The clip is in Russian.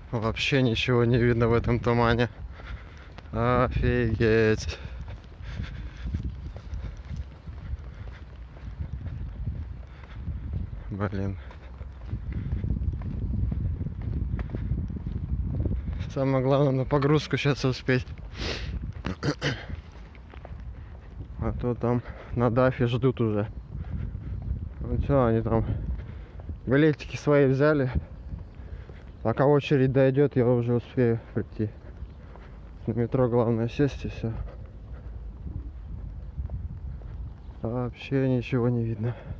Вообще ничего не видно в этом тумане. Офигеть. Блин. Самое главное на погрузку сейчас успеть. А то там на дафе ждут уже. Ну что, они там билетики свои взяли. Пока очередь дойдет, я уже успею прийти. На метро главное сесть и все. Вообще ничего не видно.